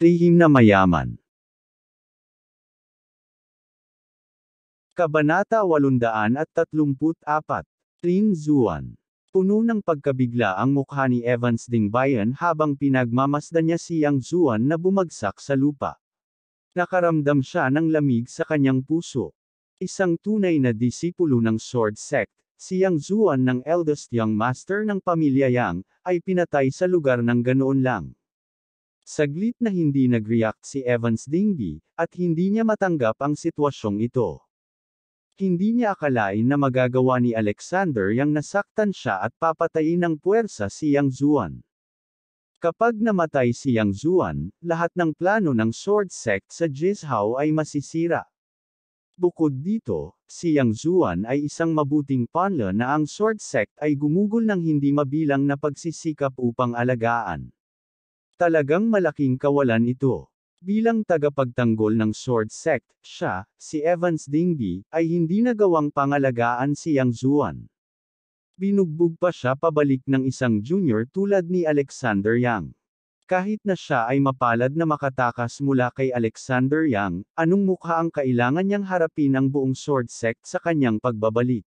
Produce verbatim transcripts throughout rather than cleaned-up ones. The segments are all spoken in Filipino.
Lihim na mayaman. Kabanata walundaan at tatlumput apat. Lin Zuan. Puno ng pagkabigla ang mukha ni Evans Dingbayan habang pinagmamasdan niya si Yang Zuan na bumagsak sa lupa. Nakaramdam siya ng lamig sa kanyang puso. Isang tunay na disipulo ng Sword Sect, si Yang Zuan ng eldest young master ng pamilya Yang, ay pinatay sa lugar ng ganoon lang. Saglit na hindi nag-react si Evans Dingbi, at hindi niya matanggap ang sitwasyong ito. Hindi niya akalain na magagawa ni Alexander Yang nasaktan siya at papatayin ng puwersa si Yang Zuan. Kapag namatay si Yang Zuan, lahat ng plano ng Sword Sect sa Jizhao ay masisira. Bukod dito, si Yang Zuan ay isang mabuting panla na ang Sword Sect ay gumugol ng hindi mabilang na pagsisikap upang alagaan. Talagang malaking kawalan ito. Bilang tagapagtanggol ng Sword Sect, siya, si Evans Dingbi, ay hindi nagawang pangalagaan si Yang Zuan. Binugbog pa siya pabalik ng isang junior tulad ni Alexander Yang. Kahit na siya ay mapalad na makatakas mula kay Alexander Yang, anong mukha ang kailangan niyang harapin ang buong Sword Sect sa kanyang pagbabalik?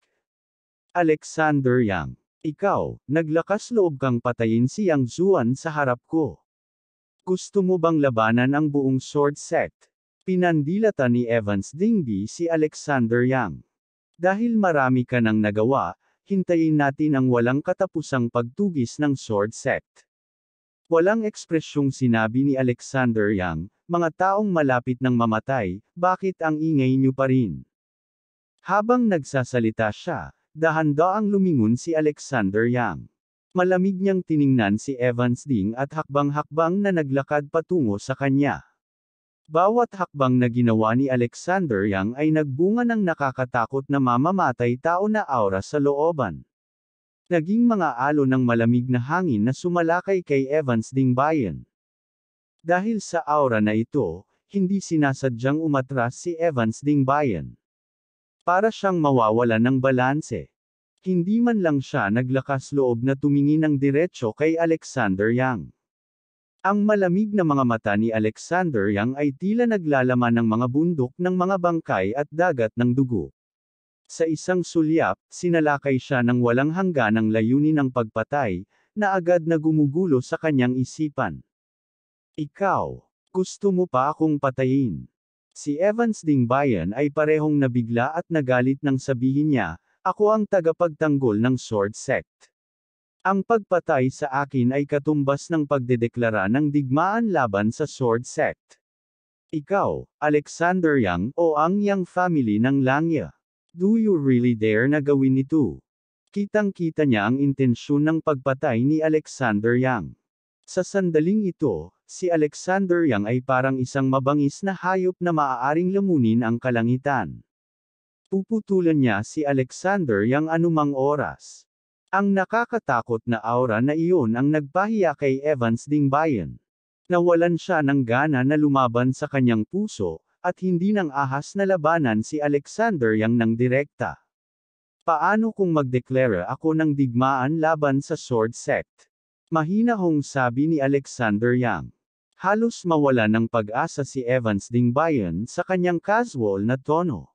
Alexander Yang. Ikaw, naglakas loob kang patayin si Yang Zuan sa harap ko. Gusto mo bang labanan ang buong Sword Sect? Pinandilata ni Evans Dingbi si Alexander Yang. Dahil marami ka nang nagawa, hintayin natin ang walang katapusang pagtugis ng Sword Sect. Walang ekspresyong sinabi ni Alexander Yang, mga taong malapit ng mamatay, bakit ang ingay niyo pa rin? Habang nagsasalita siya, dahan-daang lumingon si Alexander Yang. Malamig niyang tiningnan si Evans Ding at hakbang-hakbang na naglakad patungo sa kanya. Bawat hakbang na ginawa ni Alexander Yang ay nagbunga ng nakakatakot na mamamatay tao na aura sa looban. Naging mga alon ng malamig na hangin na sumalakay kay Evans Dingbayan. Dahil sa aura na ito, hindi sinasadyang umatras si Evans Dingbayan. Para siyang mawawalan ng balanse. Hindi man lang siya naglakas loob na tumingin ng diretsyo kay Alexander Yang. Ang malamig na mga mata ni Alexander Yang ay tila naglalaman ng mga bundok ng mga bangkay at dagat ng dugo. Sa isang sulyap, sinalakay siya ng walang hangganang layunin ng pagpatay, na agad na gumugulo sa kanyang isipan. Ikaw, gusto mo pa akong patayin? Si Evans Dingbayan ay parehong nabigla at nagalit nang sabihin niya, ako ang tagapagtanggol ng Sword Sect. Ang pagpatay sa akin ay katumbas ng pagdedeklara ng digmaan laban sa Sword Sect. Ikaw, Alexander Yang, o ang Yang family ng Langya. Do you really dare na gawin ito? Kitang-kita niya ang intensyon ng pagpatay ni Alexander Yang. Sa sandaling ito, si Alexander Yang ay parang isang mabangis na hayop na maaaring lamunin ang kalangitan. Puputulan niya si Alexander Yang anumang oras. Ang nakakatakot na aura na iyon ang nagpahiya kay Evans Dingbayan. Nawalan siya ng gana na lumaban sa kanyang puso, at hindi nang ahas na labanan si Alexander Yang ng direkta. Paano kung magdeklara ako ng digmaan laban sa Sword Sect? Mahinahong sabi ni Alexander Yang. Halos mawala ng pag-asa si Evans Dingbayan sa kanyang casual na tono.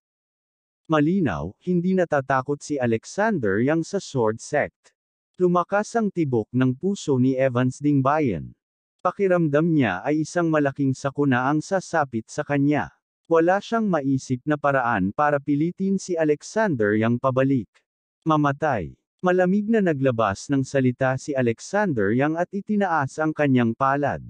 Malinaw, hindi natatakot si Alexander Yang sa Sword Sect. Lumakas ang tibok ng puso ni Evans Dingbayan. Pakiramdam niya ay isang malaking sakuna ang sasapit sa kanya. Wala siyang maisip na paraan para pilitin si Alexander Yang pabalik. Mamatay. Malamig na naglabas ng salita si Alexander Yang at itinaas ang kanyang palad.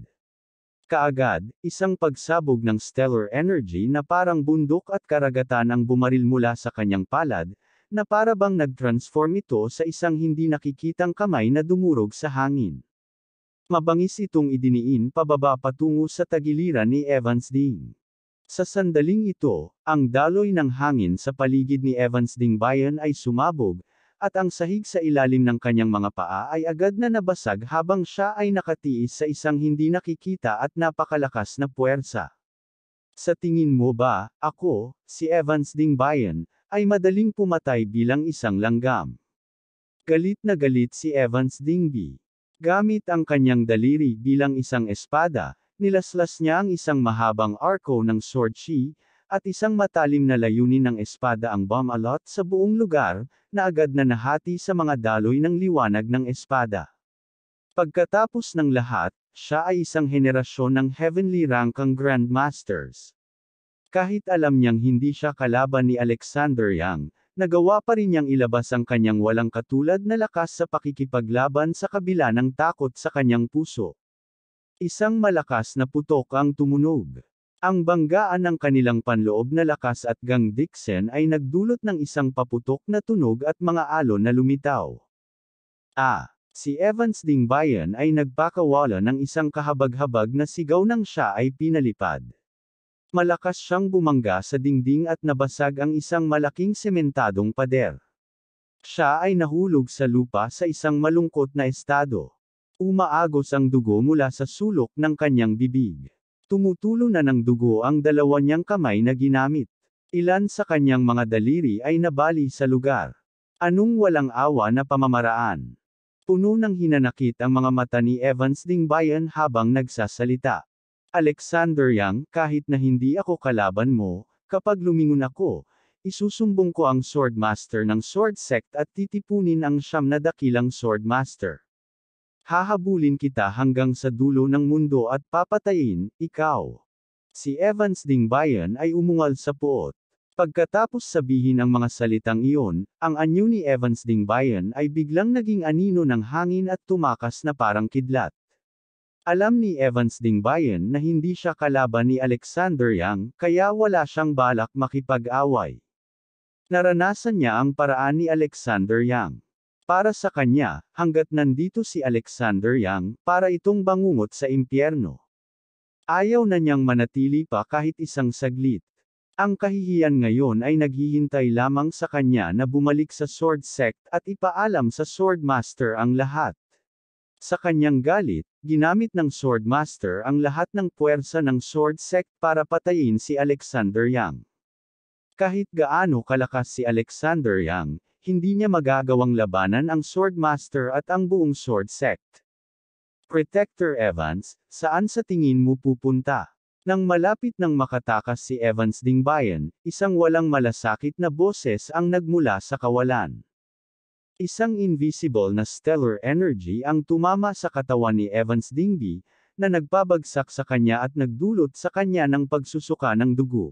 Kaagad, isang pagsabog ng stellar energy na parang bundok at karagatan ang bumaril mula sa kanyang palad, na para bang nag-transform ito sa isang hindi nakikitang kamay na dumurog sa hangin. Mabangis itong idiniin pababa patungo sa tagiliran ni Evans Ding. Sa sandaling ito, ang daloy ng hangin sa paligid ni Evans Dingbayan ay sumabog, at ang sahig sa ilalim ng kanyang mga paa ay agad na nabasag habang siya ay nakatiis sa isang hindi nakikita at napakalakas na puwersa. Sa tingin mo ba, ako, si Evans Dingbayan, ay madaling pumatay bilang isang langgam? Galit na galit si Evans Dingbi. Gamit ang kanyang daliri bilang isang espada, Nilaslas niya ang isang mahabang arko ng sword chi, at isang matalim na layunin ng espada ang Bamalot sa buong lugar, na agad na nahati sa mga daloy ng liwanag ng espada. Pagkatapos ng lahat, siya ay isang henerasyon ng heavenly rankang Grandmasters. Kahit alam niyang hindi siya kalaban ni Alexander Yang, nagawa pa rin niyang ilabas ang kanyang walang katulad na lakas sa pakikipaglaban sa kabila ng takot sa kanyang puso. Isang malakas na putok ang tumunog. Ang banggaan ng kanilang panloob na lakas at gangdiksen ay nagdulot ng isang paputok na tunog at mga alon na lumitaw. Ah! Si Evans Dingbayan ay nagpakawala ng isang kahabag-habag na sigaw nang siya ay pinalipad. Malakas siyang bumangga sa dingding at nabasag ang isang malaking sementadong pader. Siya ay nahulog sa lupa sa isang malungkot na estado. Umaagos ang dugo mula sa sulok ng kanyang bibig. Tumutulo na ng dugo ang dalawa niyang kamay na ginamit. Ilan sa kanyang mga daliri ay nabali sa lugar. Anong walang awa na pamamaraan? Puno ng hinanakit ang mga mata ni Evans Dingbayan habang nagsasalita. Alexander Yang, kahit na hindi ako kalaban mo, kapag lumingon ako, isusumbong ko ang Swordmaster ng Sword Sect at titipunin ang siyam na dakilang Swordmaster. Hahabulin kita hanggang sa dulo ng mundo at papatayin, ikaw. Si Evans Dingbayan ay umungal sa puot. Pagkatapos sabihin ang mga salitang iyon, ang anyo ni Evans Dingbayan ay biglang naging anino ng hangin at tumakas na parang kidlat. Alam ni Evans Dingbayan na hindi siya kalaban ni Alexander Yang, kaya wala siyang balak makipag-away. Naranasan niya ang paraan ni Alexander Yang. Para sa kanya, hanggat nandito si Alexander Yang, para itong bangungot sa impyerno. Ayaw na niyang manatili pa kahit isang saglit. Ang kahihiyan ngayon ay naghihintay lamang sa kanya na bumalik sa Sword Sect at ipaalam sa Swordmaster ang lahat. Sa kanyang galit, ginamit ng Swordmaster ang lahat ng puwersa ng Sword Sect para patayin si Alexander Yang. Kahit gaano kalakas si Alexander Yang, hindi niya magagawang labanan ang Swordmaster at ang buong Sword Sect. Protector Evans, saan sa tingin mo pupunta? Nang malapit nang makatakas si Evans Dingbayan, isang walang malasakit na boses ang nagmula sa kawalan. Isang invisible na stellar energy ang tumama sa katawan ni Evans Dingbi, na nagpabagsak sa kanya at nagdulot sa kanya ng pagsusuka ng dugo.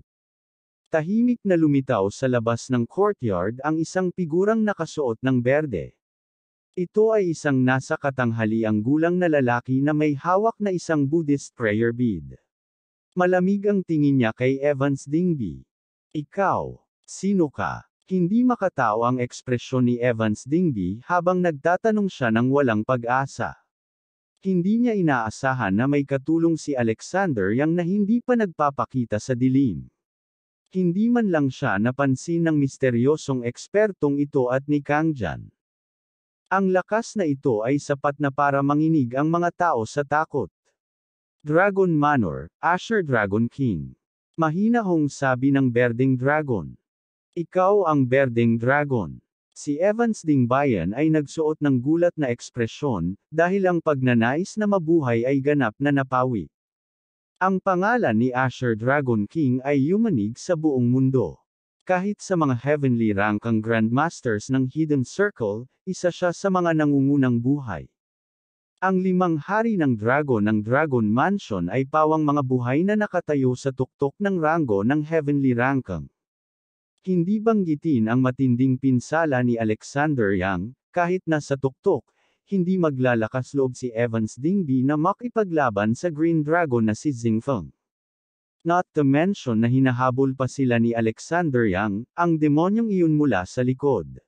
Tahimik na lumitaw sa labas ng courtyard ang isang figurang nakasuot ng berde. Ito ay isang nasa katanghaliang gulang na lalaki na may hawak na isang Buddhist prayer bead. Malamig ang tingin niya kay Evans Dingbi. Ikaw, sino ka? Hindi makatao ang ekspresyon ni Evans Dingbi habang nagtatanong siya ng walang pag-asa. Hindi niya inaasahan na may katulong si Alexander Yang na hindi pa nagpapakita sa dilim. Hindi man lang siya napansin ng misteryosong ekspertong ito at ni Kang Jian. Ang lakas na ito ay sapat na para manginig ang mga tao sa takot. Dragon Manor, Asher Dragon King. Mahinahong sabi ng Berdeng Dragon. Ikaw ang Berdeng Dragon. Si Evans Dingbayan ay nagsuot ng gulat na ekspresyon, dahil ang pagnanais na mabuhay ay ganap na napawi. Ang pangalan ni Asher Dragon King ay yumanig sa buong mundo. Kahit sa mga heavenly rankang Grandmasters ng Hidden Circle, isa siya sa mga nangungunang buhay. Ang limang hari ng dragon ng Dragon Mansion ay pawang mga buhay na nakatayo sa tuktok ng ranggo ng heavenly rankang. Hindi banggitin ang matinding pinsala ni Alexander Yang, kahit nasa tuktok, hindi maglalakas loob si Evans Dingbi na makipaglaban sa Green Dragon na si Xingfeng. Not to mention na hinahabol pa sila ni Alexander Yang, ang demonyong iyon mula sa likod.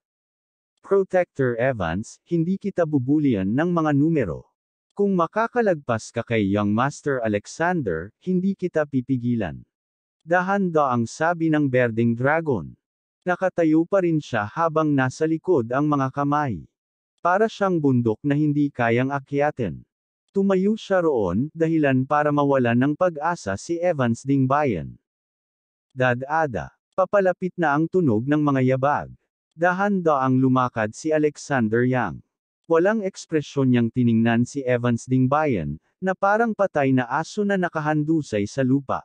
Protector Evans, hindi kita bubulian ng mga numero. Kung makakalagpas ka kay Young Master Alexander, hindi kita pipigilan. Dahan-da ang sabi ng Berdeng Dragon. Nakatayo pa rin siya habang nasa likod ang mga kamay. Para siyang bundok na hindi kayang akyatin. Tumayo siya roon, dahilan para mawalan ng pag-asa si Evans Dingbayan. Dad-ada. Papalapit na ang tunog ng mga yabag. Dahan-daang lumakad si Alexander Yang. Walang ekspresyon niyang tiningnan si Evans Dingbayan, na parang patay na aso na nakahandusay sa lupa.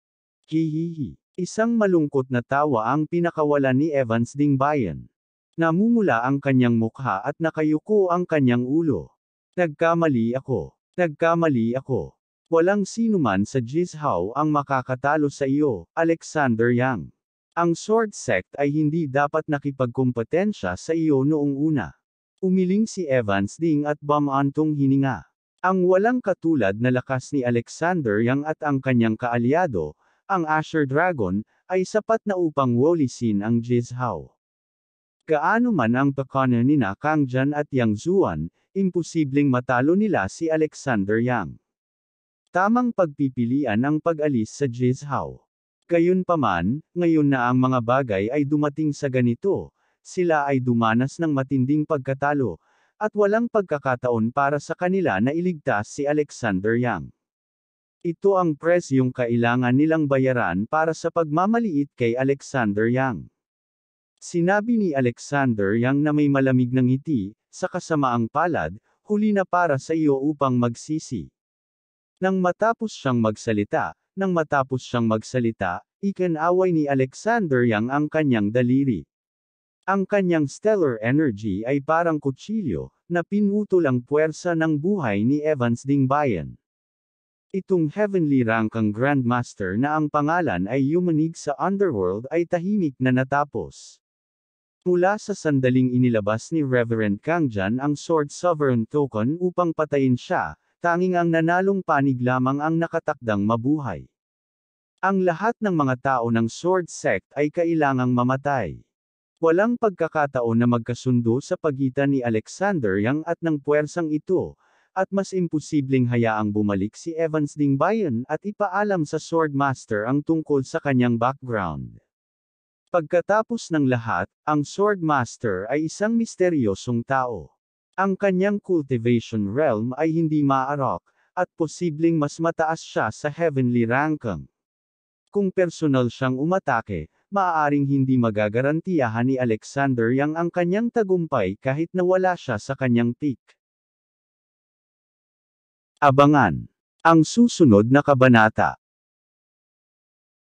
Hihihi. Isang malungkot na tawa ang pinakawalan ni Evans ding Bayan. Namumula ang kanyang mukha at nakayuko ang kanyang ulo. Nagkamali ako. Nagkamali ako. Walang sinuman sa Jizhao ang makakatalo sa iyo, Alexander Yang. Ang Sword Sect ay hindi dapat nakipagkompetensya sa iyo noong una. Umiling si Evans Ding at bumantong hininga. Ang walang katulad na lakas ni Alexander Yang at ang kanyang kaalyado, ang Asher Dragon, ay sapat na upang wolisin ang Jizhao. Gaano man ang pakana nina Kang Jian at Yang Zuan, imposibleng matalo nila si Alexander Yang. Tamang pagpipilian ang pag-alis sa Jizhao. Gayunpaman, ngayon na ang mga bagay ay dumating sa ganito, sila ay dumanas ng matinding pagkatalo, at walang pagkakataon para sa kanila na iligtas si Alexander Yang. Ito ang presyong kailangan nilang bayaran para sa pagmamaliit kay Alexander Yang. Sinabi ni Alexander Yang na may malamig ng ngiti, sa kasamaang palad, huli na para sa iyo upang magsisi. Nang matapos siyang magsalita, nang matapos siyang magsalita, ikinaway ni Alexander Yang ang kanyang daliri. Ang kanyang stellar energy ay parang kutsilyo, na pinutol ang puwersa ng buhay ni Evans Ding Bayan. Itong heavenly rankang Grandmaster na ang pangalan ay yumanig sa underworld ay tahimik na natapos. Mula sa sandaling inilabas ni Reverend Kang Jian ang Sword Sovereign Token upang patayin siya, tanging ang nanalong panig lamang ang nakatakdang mabuhay. Ang lahat ng mga tao ng Sword Sect ay kailangang mamatay. Walang pagkakataon na magkasundo sa pagitan ni Alexander Yang at ng puwersang ito, at mas imposibleng hayaang bumalik si Evans Ding Bayan at ipaalam sa Swordmaster ang tungkol sa kanyang background. Pagkatapos ng lahat, ang Swordmaster ay isang misteryosong tao. Ang kanyang cultivation realm ay hindi maarok, at posibleng mas mataas siya sa heavenly ranking. Kung personal siyang umatake, maaaring hindi magagarantiyahan ni Alexander Yang ang kanyang tagumpay kahit na wala siya sa kanyang peak. Abangan ang susunod na kabanata.